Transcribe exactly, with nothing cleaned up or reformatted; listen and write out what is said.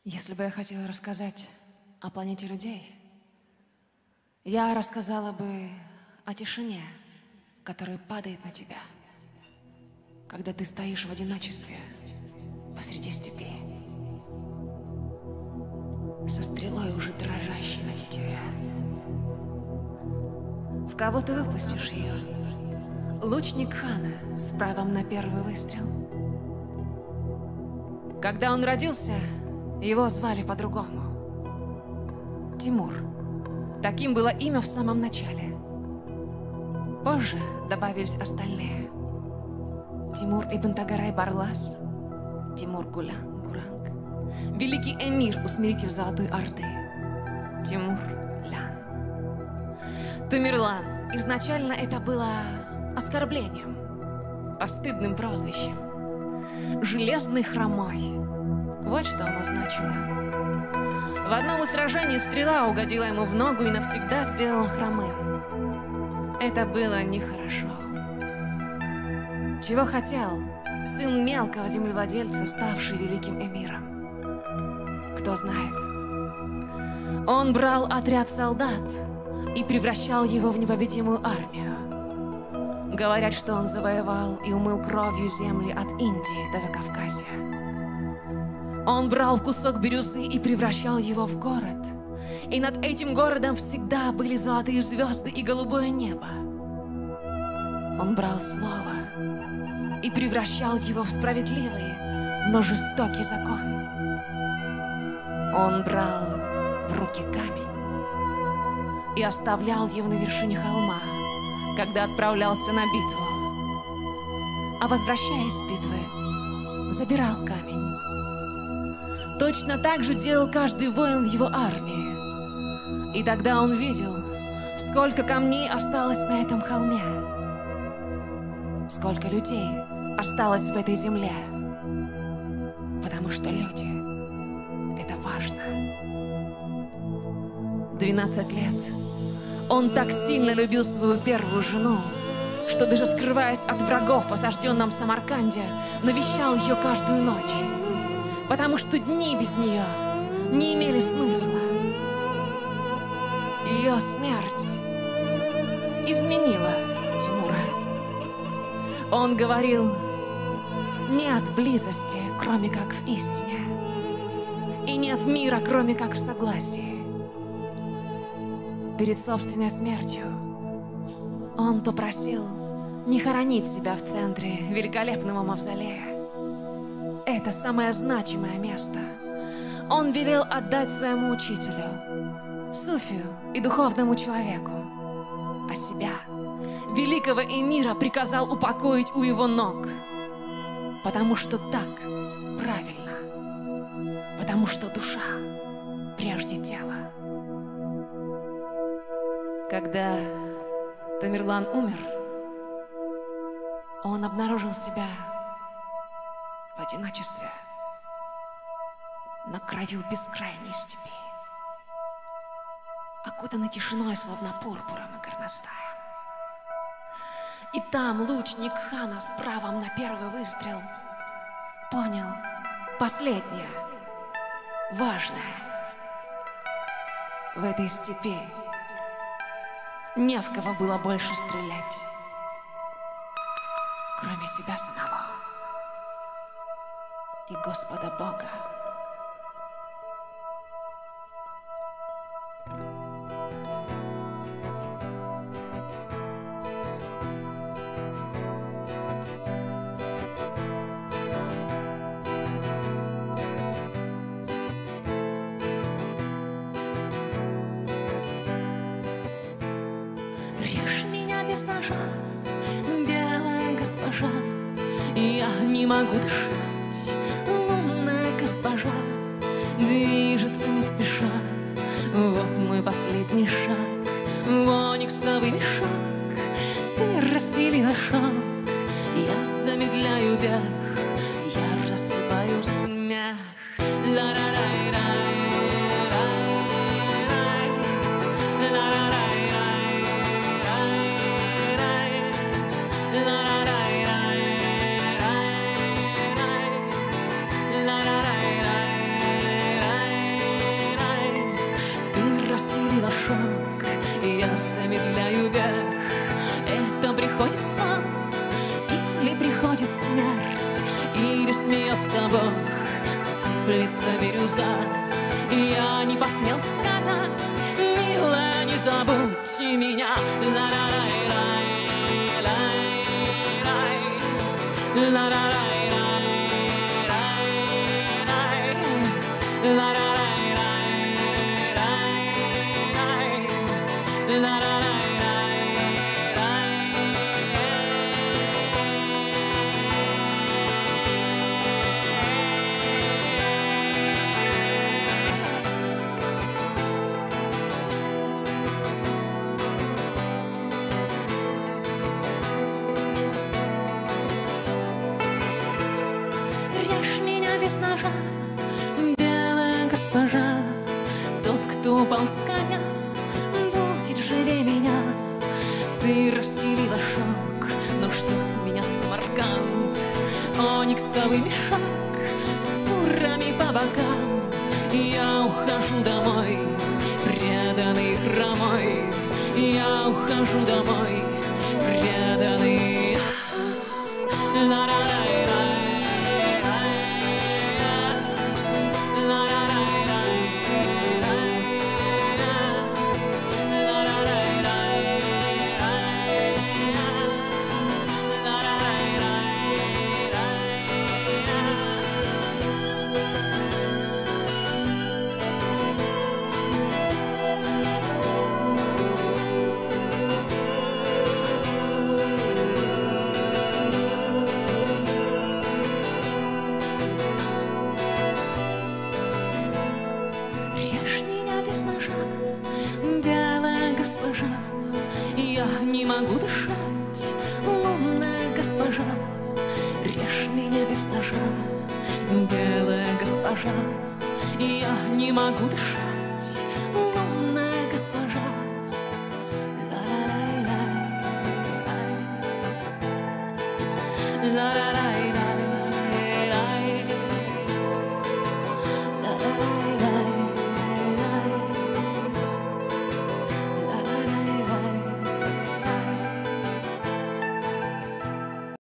Если бы я хотела рассказать о планете людей, я рассказала бы о тишине, которая падает на тебя, когда ты стоишь в одиночестве посреди степи, со стрелой уже дрожащей на тетиве. В кого ты выпустишь ее? Лучник хана с правом на первый выстрел. Когда он родился, его звали по-другому. Тимур. Таким было имя в самом начале. Позже добавились остальные. Тимур ибн Тагарай Барлас, Тимур Гулян Гуранг, великий эмир, усмиритель Золотой Орды, Тимур Лян. Тамерлан. Изначально это было оскорблением, постыдным прозвищем. Железный хромой. Вот что оно значило. В одном из сражений стрела угодила ему в ногу и навсегда сделала хромым. Это было нехорошо. Чего хотел сын мелкого землевладельца, ставший великим эмиром? Кто знает. Он брал отряд солдат и превращал его в непобедимую армию. Говорят, что он завоевал и умыл кровью земли от Индии до Закавказья. Он брал кусок бирюзы и превращал его в город. И над этим городом всегда были золотые звезды и голубое небо. Он брал слово и превращал его в справедливый, но жестокий закон. Он брал в руки камень и оставлял его на вершине холма, когда отправлялся на битву. А возвращаясь с битвы, забирал камень. Точно так же делал каждый воин в его армии. И тогда он видел, сколько камней осталось на этом холме, сколько людей осталось в этой земле. Потому что люди — это важно. Двенадцать лет он так сильно любил свою первую жену, что даже скрываясь от врагов в осажденном Самарканде, навещал ее каждую ночь, потому что дни без нее не имели смысла. Ее смерть изменила Тимура. Он говорил: нет близости, кроме как в истине, и нет мира, кроме как в согласии. Перед собственной смертью он попросил не хоронить себя в центре великолепного мавзолея. Это самое значимое место он велел отдать своему учителю, суфию и духовному человеку, а себя, великого эмира, приказал упокоить у его ног, потому что так правильно, потому что душа прежде тела. Когда Тамерлан умер, он обнаружил себя в одиночестве на краю бескрайней степи, окутанный тишиной, словно пурпуром и горностаем. И там лучник хана с правом на первый выстрел понял последнее, важное. В этой степи не в кого было больше стрелять, кроме себя самого и Господа Бога. Режь меня без ножа, белая госпожа, я не могу дышать. Лунная госпожа движется не спеша. Вот мой последний шаг в ониксовый мешок. Ты расстелила шелк, я замедляю бег, я рассыпаю смех. Ла-ра-рай-рай. La жерлица бирюза. Я не посмел сказать: милая, не забудьте меня. Ла-ла-лай-лай-лай-лай, ла-ла-лай-лай-лай-лай, ла-ла-лай-лай-лай-лай, ла-ла-лай-лай-лай. Без ножа, белая госпожа, тот, кто упал с коня, будет живее меня. Ты расстелила шелк, но ждет меня Самарканд, ониксовый мешок с урами по бокам. Я ухожу домой, преданный хромой, я ухожу домой, преданный. Ла-ла-лай-лай. Белая госпожа, я не могу дышать, лунная госпожа, режь меня без ножа. Белая госпожа, я не могу дышать, лунная госпожа. Ла-ла-лай-лай-лай, ла-ла-лай.